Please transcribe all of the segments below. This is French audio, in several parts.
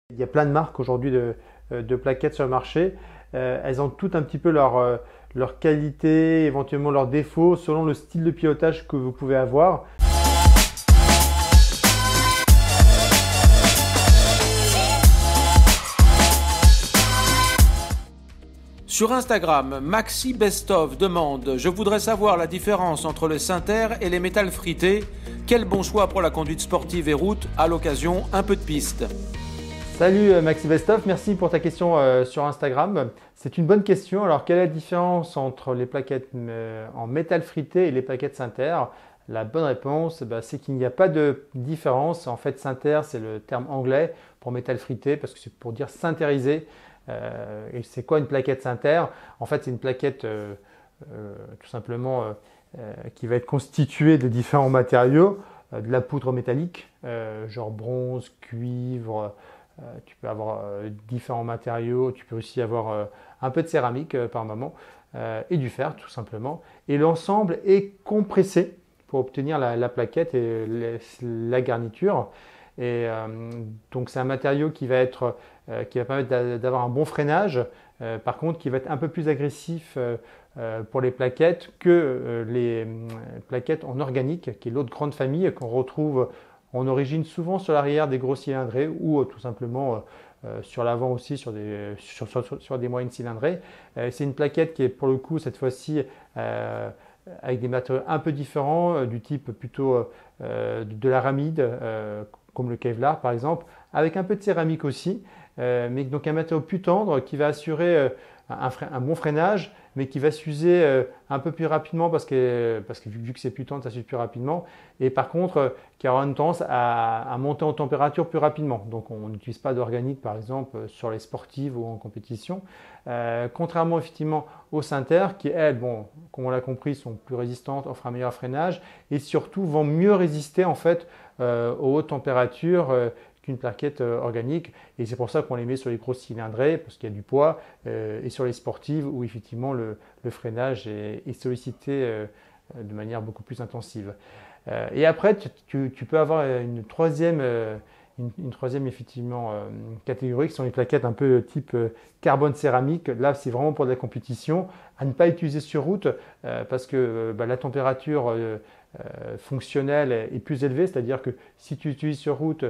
Il y a plein de marques aujourd'hui de plaquettes sur le marché. Elles ont toutes un petit peu leur qualité, éventuellement leurs défauts, selon le style de pilotage que vous pouvez avoir. Sur Instagram, Maxi Bestov demande « Je voudrais savoir la différence entre le Sinter et les métals frités. Quel bon choix pour la conduite sportive et route, à l'occasion un peu de piste ?» Salut Maxi Bestov, merci pour ta question sur Instagram. C'est une bonne question. Alors, quelle est la différence entre les plaquettes en métal frité et les plaquettes Sinter? La bonne réponse, c'est qu'il n'y a pas de différence. En fait, Sinter, c'est le terme anglais pour métal frité parce que c'est pour dire sintériser. Et c'est quoi une plaquette Sinter? En fait, c'est une plaquette tout simplement qui va être constituée de différents matériaux, de la poudre métallique, genre bronze, cuivre. Tu peux avoir différents matériaux, tu peux aussi avoir un peu de céramique par moment et du fer tout simplement. Et l'ensemble est compressé pour obtenir la plaquette et la garniture. Et donc c'est un matériau qui va permettre d'avoir un bon freinage, par contre qui va être un peu plus agressif pour les plaquettes que les plaquettes en organique, qui est l'autre grande famille qu'on retrouve en origine souvent sur l'arrière des gros cylindrés ou tout simplement sur l'avant aussi sur des moyennes cylindrées. C'est une plaquette qui est pour le coup cette fois-ci avec des matériaux un peu différents, du type plutôt de l'aramide, comme le Kevlar par exemple, avec un peu de céramique aussi, mais donc un matériau plus tendre qui va assurer un bon freinage, mais qui va s'user un peu plus rapidement parce que vu que c'est plus tendre, ça s'use plus rapidement. Et par contre, qui aura une tendance à monter en température plus rapidement. Donc on n'utilise pas d'organique par exemple sur les sportives ou en compétition. Contrairement effectivement aux Sinter qui elles, bon, comme on l'a compris, sont plus résistantes, offrent un meilleur freinage et surtout vont mieux résister en fait aux hautes températures qu'une plaquette organique, et c'est pour ça qu'on les met sur les grosses cylindrées parce qu'il y a du poids, et sur les sportives où effectivement le freinage est sollicité de manière beaucoup plus intensive. Et après tu peux avoir une troisième effectivement catégorie qui sont les plaquettes un peu type carbone céramique. Là c'est vraiment pour de la compétition, à ne pas utiliser sur route parce que la température fonctionnelle est plus élevée, c'est-à-dire que si tu utilises sur route,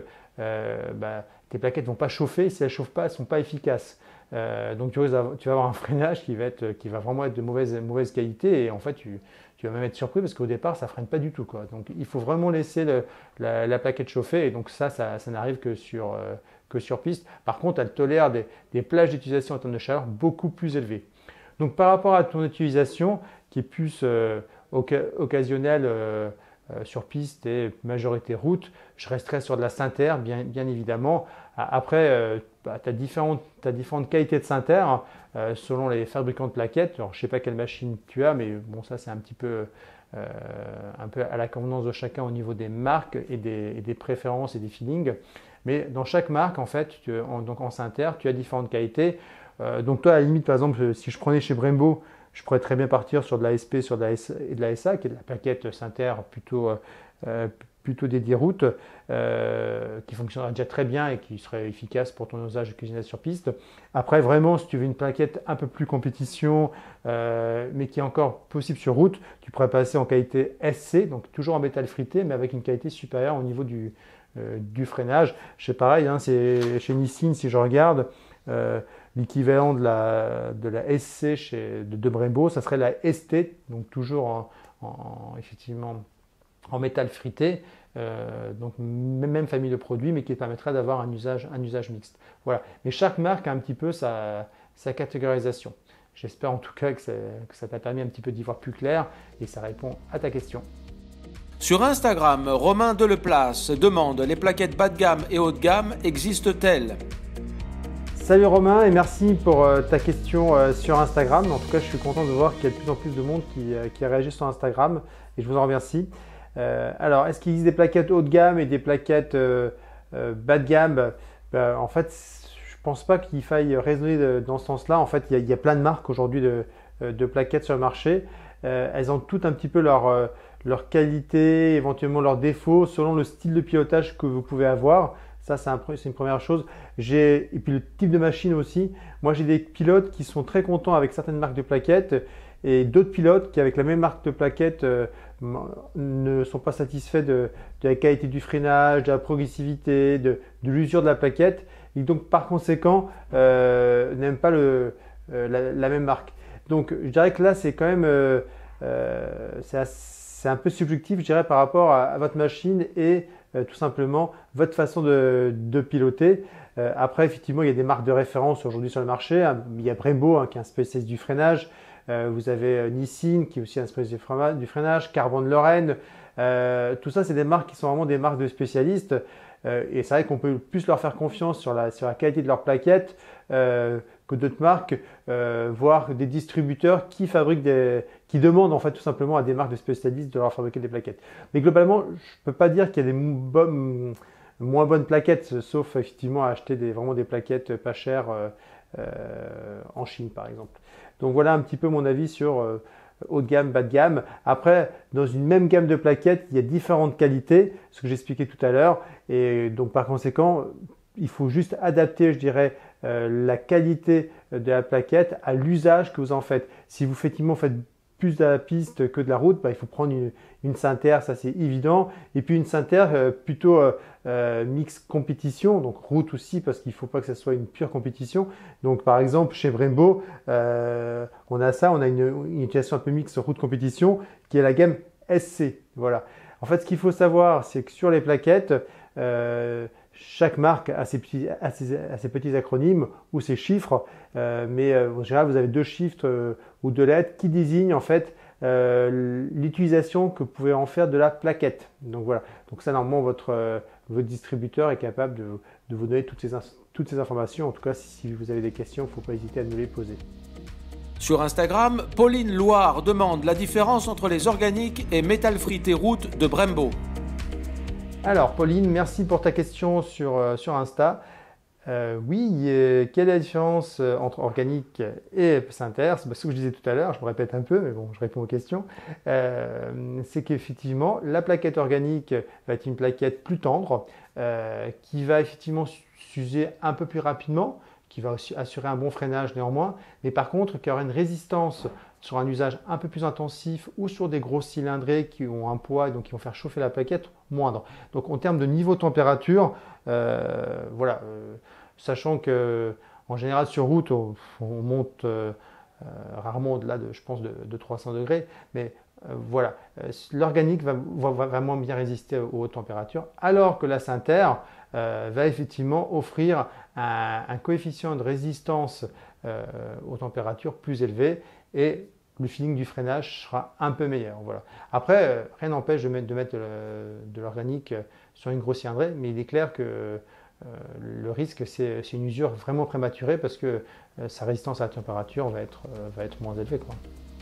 tes plaquettes ne vont pas chauffer, si elles ne chauffent pas, elles ne sont pas efficaces. Donc tu vas avoir un freinage qui va vraiment être de mauvaise qualité, et en fait tu vas même être surpris parce qu'au départ ça ne freine pas du tout, quoi. Donc il faut vraiment laisser la plaquette chauffer, et donc ça n'arrive que sur piste. Par contre elle tolère des plages d'utilisation en termes de chaleur beaucoup plus élevées. Donc par rapport à ton utilisation qui est plus occasionnelle sur piste et majorité route, je resterai sur de la Sinter bien évidemment. Après, tu as différentes qualités de Sinter selon les fabricants de plaquettes. Alors, je ne sais pas quelle machine tu as, mais bon, ça c'est un peu à la convenance de chacun au niveau des marques et des préférences et des feelings. Mais dans chaque marque, en fait, donc en Sinter, tu as différentes qualités. Donc toi, à la limite, par exemple, si je prenais chez Brembo, je pourrais très bien partir sur de la SP, sur de la et de la SA, qui est de la plaquette Sinter plutôt dédiée route, qui fonctionnera déjà très bien et qui serait efficace pour ton usage de cuisinage sur piste. Après, vraiment, si tu veux une plaquette un peu plus compétition, mais qui est encore possible sur route, tu pourrais passer en qualité SC, donc toujours en métal frité, mais avec une qualité supérieure au niveau du freinage. C'est pareil, hein, c'est chez Nissin, si je regarde, l'équivalent de la SC de Brembo, ça serait la ST, donc toujours effectivement en métal frité, donc même famille de produits, mais qui permettrait d'avoir un usage mixte. Voilà. Mais chaque marque a un petit peu sa catégorisation. J'espère en tout cas que ça t'a permis un petit peu d'y voir plus clair et que ça répond à ta question. Sur Instagram, Romain Deleplace demande « Les plaquettes bas de gamme et haut de gamme existent-elles ?» Salut Romain, et merci pour ta question sur Instagram. En tout cas, je suis content de voir qu'il y a de plus en plus de monde qui a réagi sur Instagram, et je vous en remercie. Alors, est-ce qu'il existe des plaquettes haut de gamme et des plaquettes bas de gamme? En fait, je ne pense pas qu'il faille raisonner dans ce sens-là. En fait, il y a plein de marques aujourd'hui de plaquettes sur le marché. Elles ont toutes un petit peu leur qualité, éventuellement leurs défauts, selon le style de pilotage que vous pouvez avoir. Ça, c'est une première chose. Et puis le type de machine aussi. Moi, j'ai des pilotes qui sont très contents avec certaines marques de plaquettes et d'autres pilotes qui, avec la même marque de plaquettes, ne sont pas satisfaits de la qualité du freinage, de la progressivité, de l'usure de la plaquette. Et donc, par conséquent, n'aiment pas la même marque. Donc, je dirais que là, c'est quand même c'est un peu subjectif, je dirais, par rapport à votre machine et tout simplement votre façon de piloter. Après, effectivement, il y a des marques de référence aujourd'hui sur le marché. Il y a Brembo qui est un spécialiste du freinage. Vous avez Nissin qui est aussi un spécialiste du freinage. Carbon de Lorraine. Tout ça, c'est des marques qui sont vraiment des marques de spécialistes. Et c'est vrai qu'on peut plus leur faire confiance sur la qualité de leurs plaquettes que d'autres marques, voire des distributeurs qui demandent en fait tout simplement à des marques de spécialistes de leur fabriquer des plaquettes. Mais globalement, je ne peux pas dire qu'il y a des moins bonnes plaquettes, sauf effectivement à acheter vraiment des plaquettes pas chères en Chine par exemple. Donc voilà un petit peu mon avis sur haut de gamme, bas de gamme. Après, dans une même gamme de plaquettes, il y a différentes qualités, ce que j'expliquais tout à l'heure. Et donc par conséquent, il faut juste adapter, je dirais, la qualité de la plaquette à l'usage que vous en faites. Si vous effectivement faites plus de la piste que de la route, il faut prendre une Synter, ça c'est évident. Et puis une Synter plutôt mix compétition, donc route aussi parce qu'il ne faut pas que ça soit une pure compétition. Donc par exemple chez Brembo, on a une utilisation un peu mix route compétition qui est la gamme SC. Voilà. En fait, ce qu'il faut savoir, c'est que sur les plaquettes, chaque marque a ses petits acronymes ou ses chiffres, mais en général, vous avez 2 chiffres ou 2 lettres qui désignent en fait l'utilisation que vous pouvez en faire de la plaquette. Donc voilà. Donc ça, normalement, votre distributeur est capable de vous donner toutes ces informations. En tout cas, si vous avez des questions, il ne faut pas hésiter à nous les poser. Sur Instagram, Pauline Loire demande la différence entre les organiques et métal frité route de Brembo. Alors Pauline, merci pour ta question sur Insta. Oui, quelle est la différence entre organique et Synter? C'est ce que je disais tout à l'heure, je me répète un peu, mais bon, je réponds aux questions. C'est qu'effectivement, la plaquette organique va être une plaquette plus tendre, qui va effectivement s'user un peu plus rapidement, qui va aussi assurer un bon freinage néanmoins, mais par contre qui aura une résistance sur un usage un peu plus intensif ou sur des gros cylindrés qui ont un poids et donc qui vont faire chauffer la plaquette moindre. Donc en termes de niveau de température, voilà, sachant que en général sur route on monte rarement au-delà de 300 degrés, mais voilà, l'organique va vraiment bien résister aux hautes températures, alors que la Synter va effectivement offrir un coefficient de résistance aux températures plus élevé et le feeling du freinage sera un peu meilleur. Voilà. Après, rien n'empêche de mettre de l'organique sur une grosse cylindrée, mais il est clair que le risque, c'est une usure vraiment prématurée parce que sa résistance à la température va être moins élevée, quoi.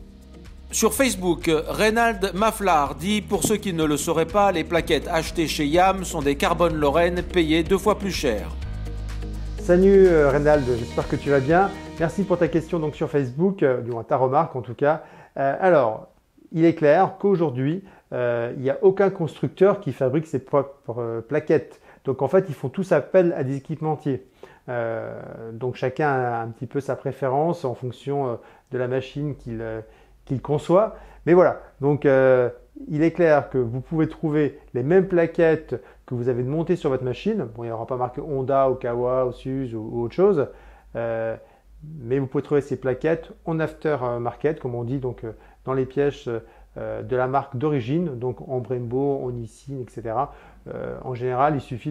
Sur Facebook, Reynald Maflar dit « Pour ceux qui ne le sauraient pas, les plaquettes achetées chez Yam sont des Carbon Lorraine payées 2 fois plus cher. » Salut Reynald, j'espère que tu vas bien. Merci pour ta question donc sur Facebook, du moins ta remarque en tout cas. Alors, il est clair qu'aujourd'hui, il n'y a aucun constructeur qui fabrique ses propres plaquettes. Donc en fait, ils font tous appel à des équipementiers. Donc chacun a un petit peu sa préférence en fonction de la machine qu'il conçoit. Mais voilà, donc il est clair que vous pouvez trouver les mêmes plaquettes que vous avez montées sur votre machine. Bon, il n'y aura pas marqué Honda, Okawa, Osus ou autre chose. Mais vous pouvez trouver ces plaquettes en aftermarket, comme on dit, donc dans les pièces de la marque d'origine, donc en Brembo, en Nissin, etc. En général, il suffit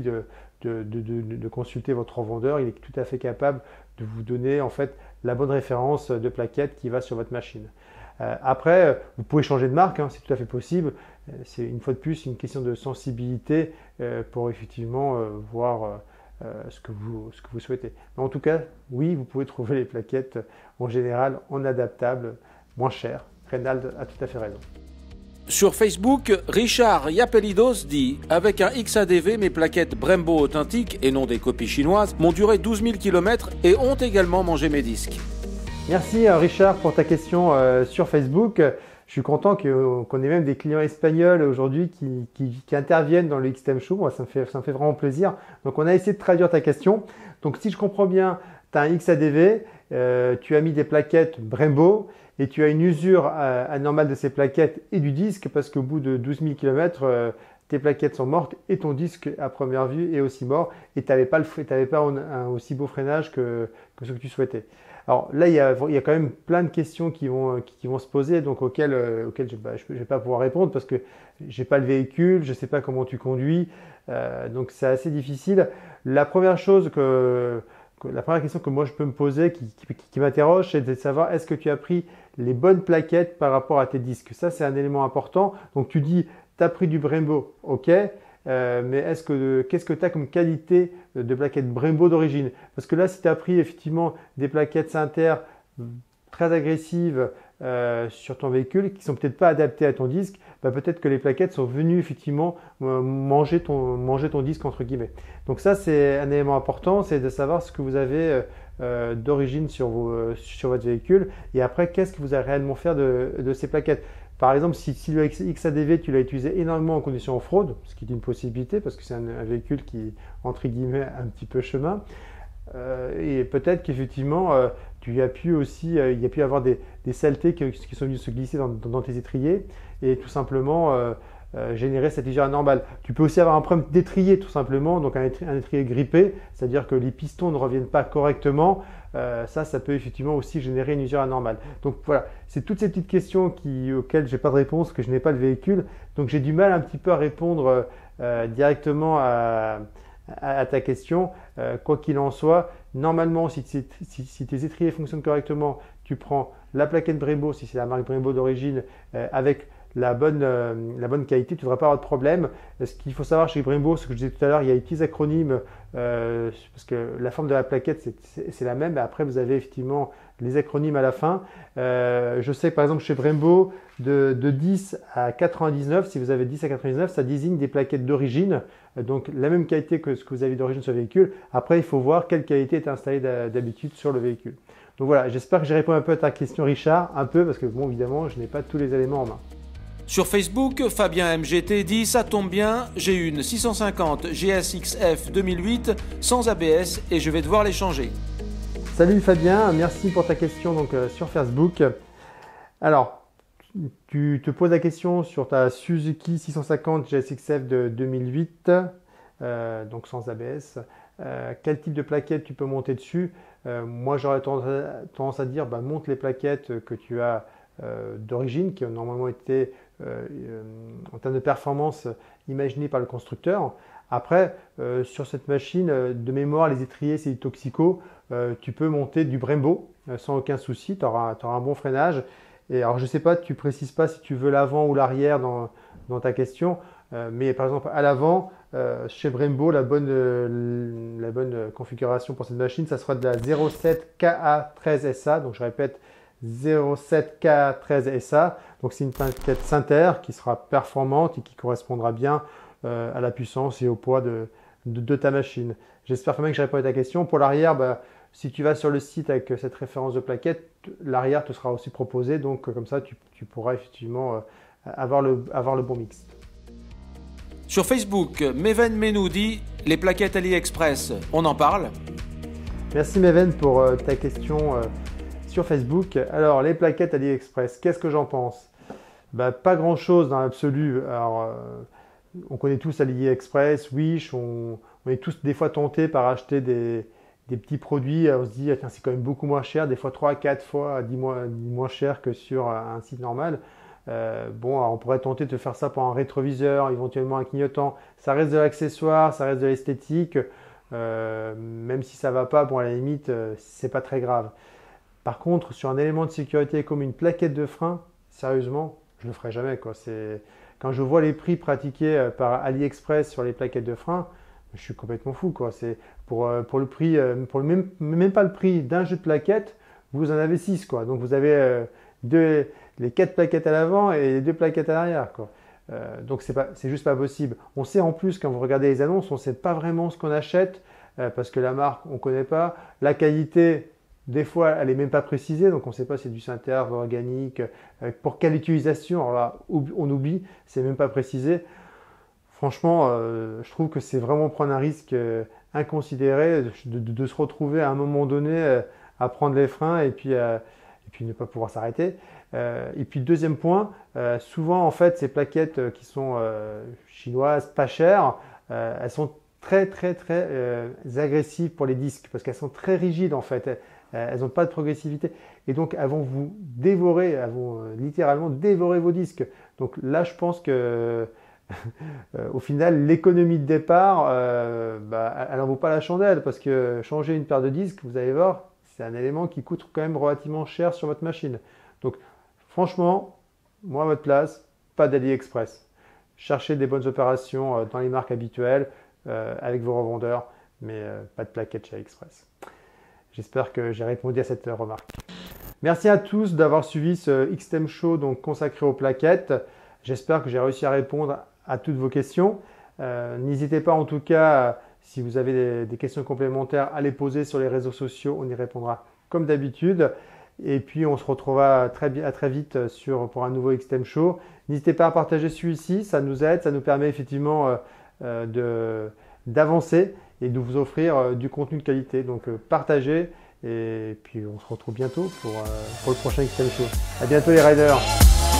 de consulter votre revendeur. Il est tout à fait capable de vous donner en fait la bonne référence de plaquette qui va sur votre machine. Après, vous pouvez changer de marque, c'est tout à fait possible. C'est une fois de plus une question de sensibilité pour effectivement voir ce que vous souhaitez. Mais en tout cas, oui, vous pouvez trouver les plaquettes en général en adaptable, moins chères. Reynald a tout à fait raison. Sur Facebook, Richard Yapelidos dit « Avec un XADV, mes plaquettes Brembo authentiques et non des copies chinoises m'ont duré 12 000 km et ont également mangé mes disques. » Merci Richard pour ta question sur Facebook. Je suis content qu'on ait même des clients espagnols aujourd'hui qui interviennent dans le XTM Show. Moi, ça me fait vraiment plaisir. Donc, on a essayé de traduire ta question. Donc, si je comprends bien, tu as un XADV, tu as mis des plaquettes Brembo et tu as une usure anormale de ces plaquettes et du disque parce qu'au bout de 12 000 km, tes plaquettes sont mortes et ton disque à première vue est aussi mort et tu n'avais pas un aussi beau freinage que ce que tu souhaitais. Alors là, il y a quand même plein de questions qui vont se poser, donc auxquelles je ne vais pas pouvoir répondre parce que je n'ai pas le véhicule, je ne sais pas comment tu conduis, donc c'est assez difficile. La première question que moi je peux me poser, qui m'interroge, c'est de savoir est-ce que tu as pris les bonnes plaquettes par rapport à tes disques. Ça, c'est un élément important. Donc tu dis, tu as pris du Brembo, ok, mais qu'est-ce que tu as comme qualité de plaquettes Brembo d'origine? Parce que là, si tu as pris effectivement des plaquettes Sinter très agressives sur ton véhicule, qui ne sont peut-être pas adaptées à ton disque, bah peut-être que les plaquettes sont venues effectivement manger ton disque entre guillemets. Donc ça, c'est un élément important, c'est de savoir ce que vous avez d'origine sur votre véhicule et après, qu'est-ce que vous allez réellement faire de ces plaquettes. Par exemple, si le XADV, tu l'as utilisé énormément en conditions off-road, ce qui est une possibilité parce que c'est un véhicule qui, entre guillemets, a un petit peu chemin, et peut-être qu'effectivement, il y a pu avoir des saletés qui sont venues se glisser dans tes étriers et tout simplement générer cette usure anormale. Tu peux aussi avoir un problème d'étrier tout simplement, donc un étrier grippé, c'est-à-dire que les pistons ne reviennent pas correctement. Ça peut effectivement aussi générer une usure anormale. Donc voilà, c'est toutes ces petites questions auxquelles je n'ai pas de réponse, que je n'ai pas le véhicule. Donc j'ai du mal un petit peu à répondre directement à ta question. Quoi qu'il en soit, normalement, si tes étriers fonctionnent correctement, tu prends la plaquette Brembo, si c'est la marque Brembo d'origine, avec la bonne qualité, tu ne devrais pas avoir de problème. Ce qu'il faut savoir chez Brembo, ce que je disais tout à l'heure, il y a des petits acronymes parce que la forme de la plaquette, c'est la même. Mais après, vous avez effectivement les acronymes à la fin. Je sais que par exemple chez Brembo, de 10 à 99, si vous avez 10 à 99, ça désigne des plaquettes d'origine. Donc la même qualité que ce que vous avez d'origine sur le véhicule. Après, il faut voir quelle qualité est installée d'habitude sur le véhicule. Donc voilà, j'espère que j'ai répondu un peu à ta question, Richard. Un peu, parce que bon, évidemment, je n'ai pas tous les éléments en main. Sur Facebook, Fabien MGT dit « Ça tombe bien, j'ai une 650 GSX-F 2008 sans ABS et je vais devoir les changer. » Salut Fabien, merci pour ta question donc, sur Facebook. Alors, tu te poses la question sur ta Suzuki 650 GSX-F de 2008, donc sans ABS. Quel type de plaquettes tu peux monter dessus? Moi, j'aurais tendance à dire monte les plaquettes que tu as d'origine, qui ont normalement été en termes de performance imaginées par le constructeur. Après, sur cette machine, de mémoire, les étriers, c'est du Toxico. Tu peux monter du Brembo sans aucun souci. Tu auras un bon freinage. Et alors, je ne sais pas, tu ne précises pas si tu veux l'avant ou l'arrière dans ta question. Mais par exemple, à l'avant, chez Brembo, la bonne configuration pour cette machine, ça sera de la 07 KA13SA. Donc, je répète, 07 KA13SA. Donc, c'est une plaquette Sinter qui sera performante et qui correspondra bien à la puissance et au poids de ta machine. J'espère quand même que j'ai répondu à ta question. Pour l'arrière, si tu vas sur le site avec cette référence de plaquette, l'arrière te sera aussi proposé. Donc, comme ça, tu pourras effectivement avoir le bon mix. Sur Facebook, Meven Menou dit « Les plaquettes AliExpress, on en parle ?» Merci Meven pour ta question sur Facebook. Alors, les plaquettes AliExpress, qu'est-ce que j'en pense? Pas grand-chose dans l'absolu. Alors, on connaît tous AliExpress, Wish, on est tous des fois tentés par acheter des petits produits. On se dit, tiens, c'est quand même beaucoup moins cher, des fois 3 à 4 fois 10 moins cher que sur un site normal. Alors on pourrait tenter de faire ça pour un rétroviseur, éventuellement un clignotant. Ça reste de l'accessoire, ça reste de l'esthétique. Même si ça ne va pas, à la limite, c'est pas très grave. Par contre, sur un élément de sécurité comme une plaquette de frein, sérieusement, je ne le ferai jamais, quoi. Quand je vois les prix pratiqués par AliExpress sur les plaquettes de frein, je suis complètement fou, quoi. C'est pour le prix, même pas le prix d'un jeu de plaquettes, vous en avez 6, quoi. Donc vous avez les 4 plaquettes à l'avant et les 2 plaquettes à l'arrière, quoi. Donc c'est juste pas possible. On sait en plus, quand vous regardez les annonces, on ne sait pas vraiment ce qu'on achète parce que la marque, on ne connaît pas. La qualité, Des fois, elle n'est même pas précisée, donc on ne sait pas si c'est du synthère, organique, pour quelle utilisation. Alors là, on oublie, c'est même pas précisé. Franchement, je trouve que c'est vraiment prendre un risque inconsidéré de se retrouver à un moment donné à prendre les freins et puis ne pas pouvoir s'arrêter. Et puis deuxième point, souvent en fait ces plaquettes qui sont chinoises, pas chères, elles sont très agressives pour les disques parce qu'elles sont très rigides en fait. Elles n'ont pas de progressivité et donc elles vont vous dévorer, elles vont littéralement dévorer vos disques. Donc là, je pense que au final, l'économie de départ, elle n'en vaut pas la chandelle parce que changer une paire de disques, vous allez voir, c'est un élément qui coûte quand même relativement cher sur votre machine. Donc franchement, moi à votre place, pas d'AliExpress. Cherchez des bonnes opérations dans les marques habituelles avec vos revendeurs, mais pas de plaquettes chez AliExpress. J'espère que j'ai répondu à cette remarque. Merci à tous d'avoir suivi ce XTEM Show donc consacré aux plaquettes. J'espère que j'ai réussi à répondre à toutes vos questions. N'hésitez pas en tout cas, si vous avez des questions complémentaires, à les poser sur les réseaux sociaux. On y répondra comme d'habitude. Et puis on se retrouvera très vite pour un nouveau XTEM Show. N'hésitez pas à partager celui-ci, ça nous aide, ça nous permet effectivement d'avancer et de vous offrir du contenu de qualité. Donc partagez et puis on se retrouve bientôt pour le prochain XTEM Show. À bientôt les riders.